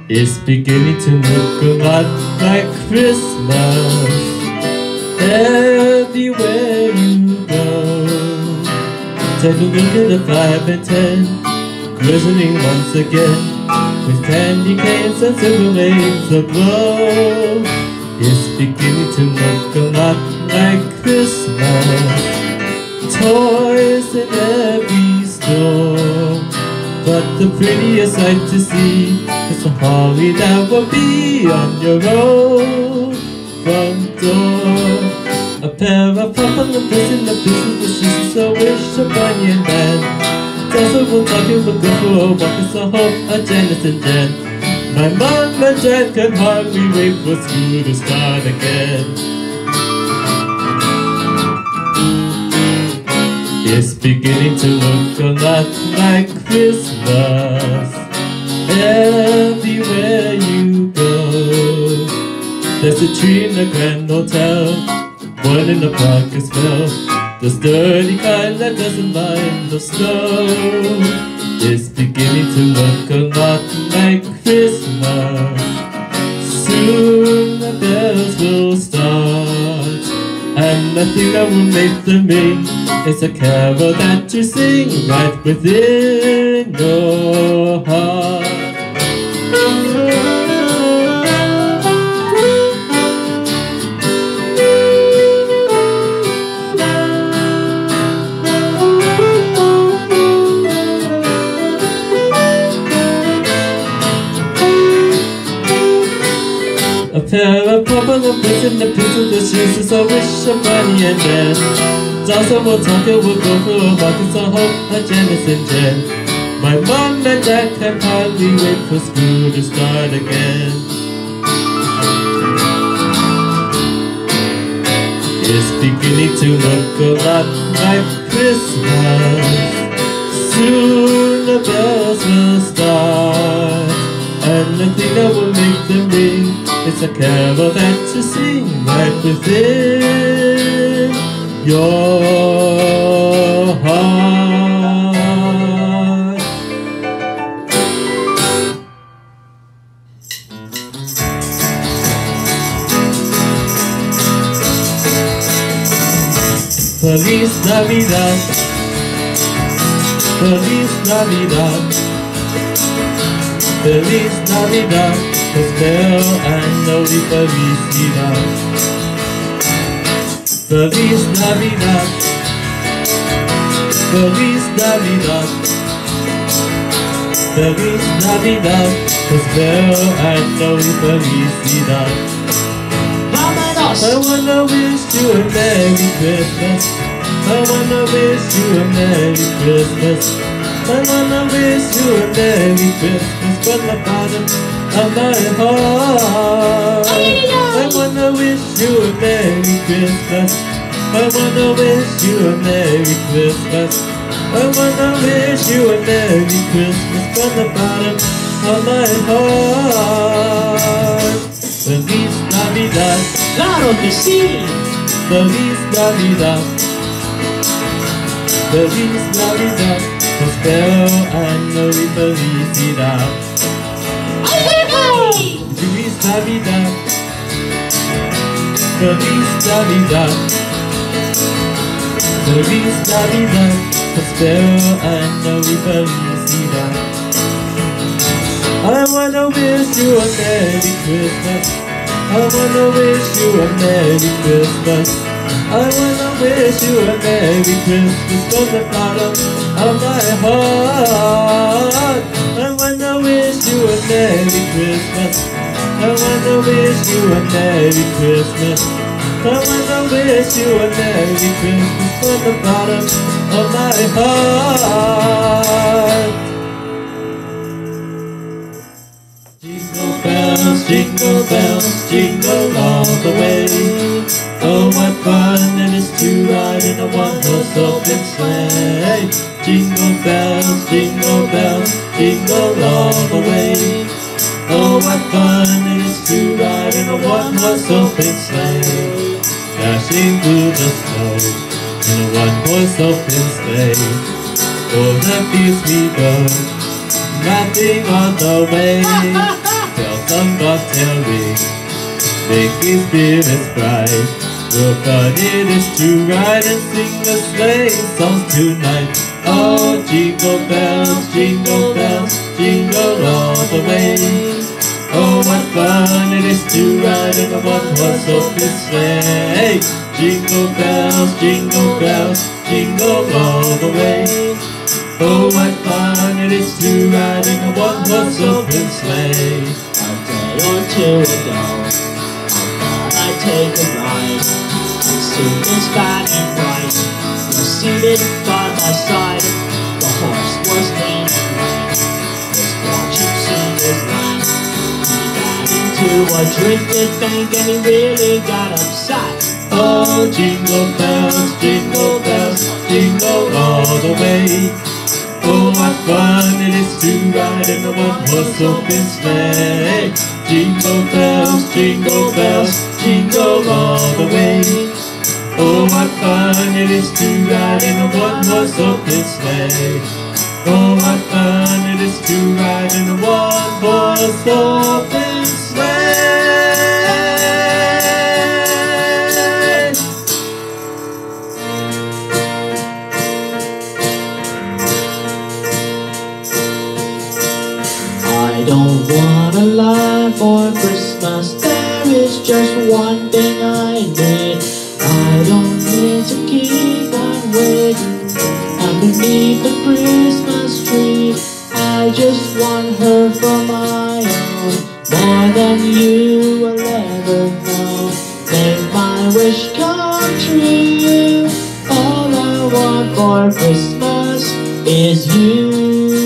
It's beginning to look a lot like Christmas everywhere you go. Take a look at the 5 and 10 glistening once again with candy canes and silver lanes aglow. It's beginning to look a lot like Christmas, toys in every store. But the prettiest sight to see is the holly that will be on your own front door. A pair of papa-lampers in the business wishes, a wish, a bunny and band. Also we'll talk it, we'll go for a walk, it's a hope, a Janice and Jen. My mom and Jen can hardly wait for school to start again. It's beginning to look a lot like Christmas everywhere you go. There's a tree in the Grand Hotel, one in the park as well, the sturdy kind that doesn't mind the snow. It's beginning to look a lot like Christmas. Soon the bells will start, and the thing that will make them ring is a carol that you sing right within your heart. A pair of papa-lampers in the pits of the shoes is a wish, a bunny and Jen. Also we'll talk it, we'll go for a walk, it's a hope, a Janice and Jen. My mom and dad can hardly wait for school to start again. It's beginning to look a lot like Christmas. Soon the bells will start, and the thing that will make them ring is a carol that you sing right within your heart. Feliz Navidad, Feliz Navidad, Feliz Navidad, prospero año y felicidad. Feliz Navidad, Feliz Navidad, Feliz Navidad, prospero año y felicidad. ¡Vámonos! I wanna wish you a Merry Christmas. I wanna wish you a Merry Christmas. I wanna wish you a Merry Christmas from the bottom of my heart. I wanna wish you a Merry Christmas. I wanna wish you a Merry Christmas. I wanna wish you a Merry Christmas from the bottom of my heart. Feliz Navidad, ¡Claro que sí! Feliz Navidad, Feliz Navidad, prospero año y felicidad. ¡Ay, ay, ay! Feliz Navidad, Feliz Navidad, Feliz Navidad, prospero año y felicidad. I wanna wish you a Merry Christmas. I wanna wish you a Merry Christmas. I wanna wish you a Merry Christmas from the bottom of my heart. I wanna wish you a Merry Christmas. I wanna wish you a Merry Christmas. I wanna wish you a Merry Christmas from the bottom of my heart. Jingle bells, jingle all the way. Oh, what fun it is to ride in a one-horse open sleigh. Jingle bells, jingle all the way. Oh, what fun it is to ride in a one-horse open sleigh. Dashing through the snow in a one-horse open sleigh. O'er the fields we go, laughing on the way. bells on bobtail ring, making spirits bright. What fun it is to ride and sing the sleigh songs tonight. Oh, jingle bells, jingle all the way. Oh, what fun it is to ride in a one-horse open sleigh. Jingle bells, jingle all the way. Oh, what fun it is to ride in a one-horse open sleigh. A day or two ago, I thought I'd take a ride. As soon as fat and bright was seated by my side, the horse was lean and light, just watching see his line. He got into a drifted bank and he really got upset. Oh, jingle bells, jingle all the way. Oh, what fun it is to ride in a one-horse open sleigh. Jingle bells, jingle all the way. Oh, what fun it is to ride in a one-horse open sleigh. Oh, what fun it is to ride in a one-horse open sleigh. I don't wanna lie for Christmas. There is just one thing I need. I don't need to keep on waiting underneath the Christmas tree. I just want her for my own, more than you will ever know. Make my wish come true. All I want for Christmas is you.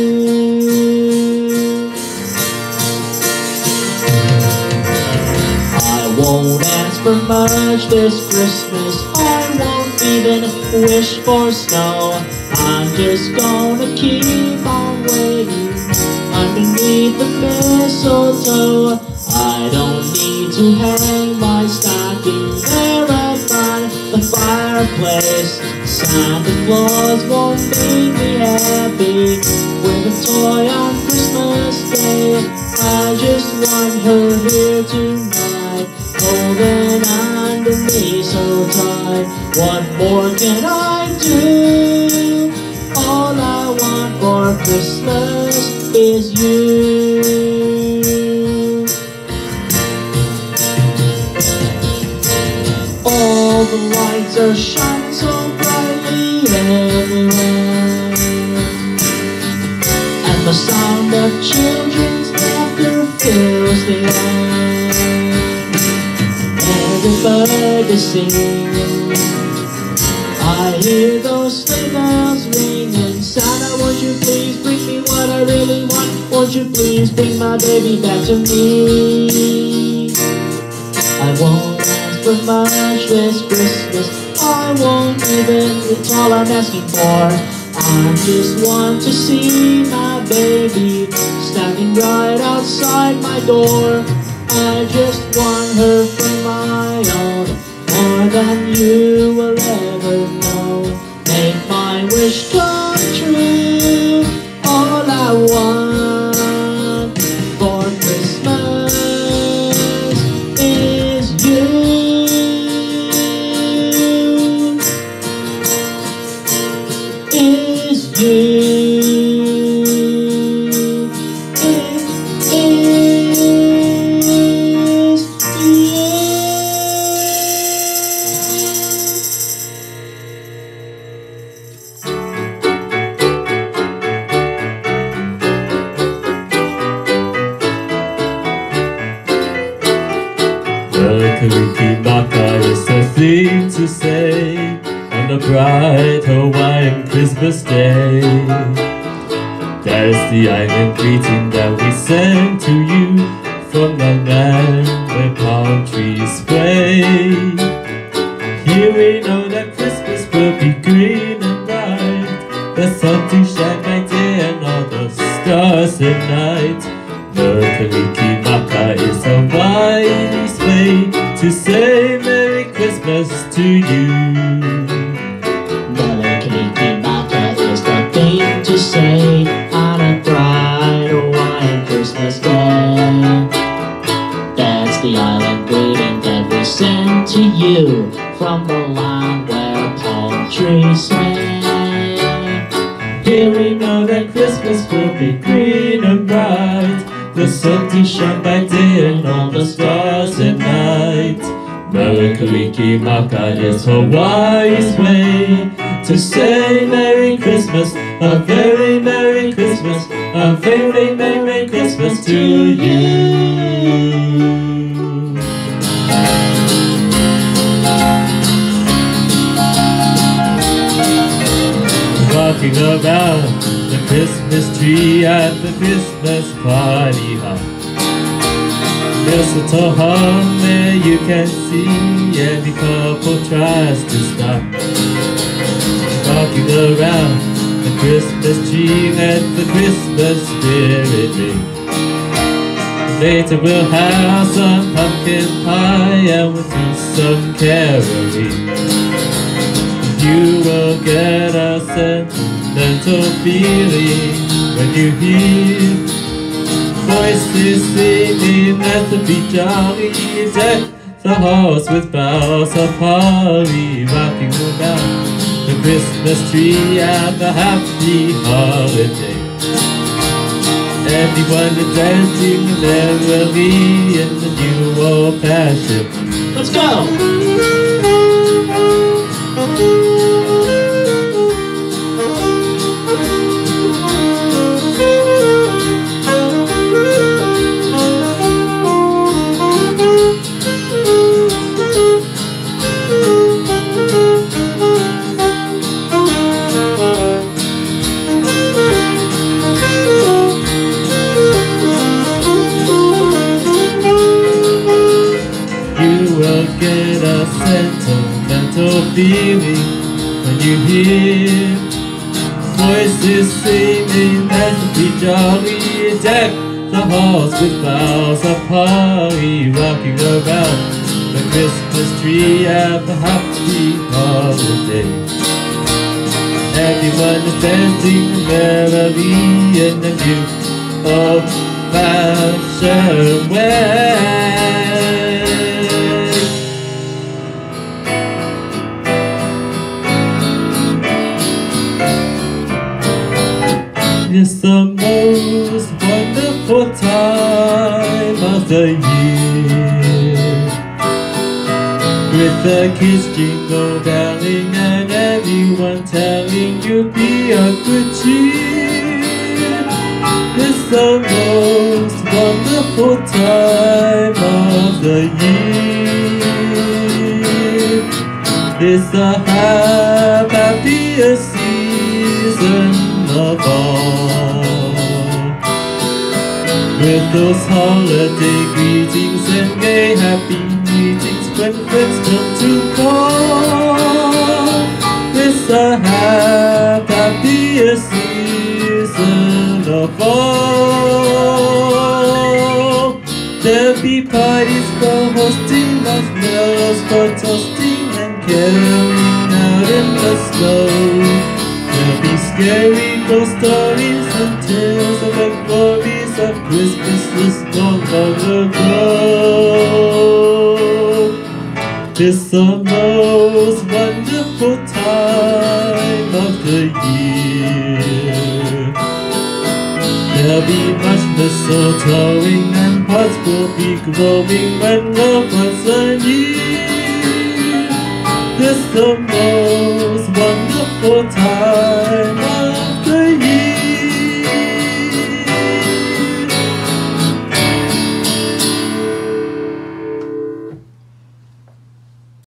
Won't ask for much this Christmas. I won't even wish for snow. I'm just gonna keep on waiting underneath the mistletoe. I don't need to hang my stocking there upon the fireplace. Santa Claus won't make me happy with a toy on Christmas Day. I just want her here tonight, holding on to me so tight. What more can I do? All I want for Christmas is you. All the lights are shining so brightly everywhere, and the sound of children's laughter fills the air. Everybody singing, I hear those sleigh bells ringing. Santa, won't you please bring me what I really want? Won't you please bring my baby back to me? I won't ask for much this Christmas. I won't even, it's all I'm asking for. I just want to see my baby standing right outside my door. I just want her for my own, more than you will ever know. Make my wish come true. All I want for Christmas is you. Is you. Kalikimaka is a thing to say on a bright Hawaiian Christmas day. There's the island greeting that we send to you from the land where palm trees sway. Here we know that Christmas will be green and bright, the sun to shine by day and all the stars at night. The Kalikimaka is a mighty sleigh to say Merry Christmas to you. The Kalikimaka is the thing to say on a bright Hawaiian Christmas day. and greeting that we send to you from the land where palm trees sway. Here we know that Christmas will be green and bright, the sun to shine by day and all the stars at night. Marakaliki Maka is Hawaii's way to say Merry Christmas, a very Merry Christmas, a very Merry Christmas to you. Walking around the Christmas tree at the Christmas party hop. Mistletoe hung where you can see every couple tries to stop. Walking around the Christmas tree let the Christmas spirit ring. Later we'll have some pumpkin pie and we'll do some caroling. You will get a sentimental feeling when you hear voices singing as the be jolly. Deck the halls with boughs of holly, rocking around the Christmas tree and a happy holiday. Everyone is dancing merrily in the new old-fashioned. Let's go! Get a sentimental feeling when you hear voices singing as we jolly. Deck the halls with boughs of holly, rocking around the Christmas tree at the happy holiday. Everyone is dancing merrily in the new old-fashioned way. It's the most wonderful time of the year, with the kids jingle belling and everyone telling you be a good cheer. It's the most wonderful time of the year. It's the happiest season of all, with those holiday greetings and gay happy meetings when friends come to call. It's the happiest season of all. There'll be parties for hosting, marshmallows for toasting and caroling out in the snow. There'll be scary ghost stories and tales of the glories of Christmas this long ago. It's the most wonderful time of the year. There'll be much mistletoeing and hearts will be glowing when loved ones are near. It's the most wonderful time